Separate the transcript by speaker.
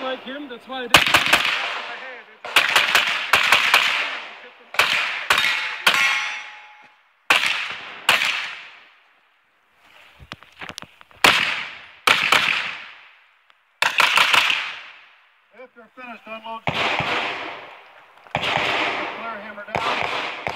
Speaker 1: like him, that's why I did.
Speaker 2: After finished, unload the flare hammer down.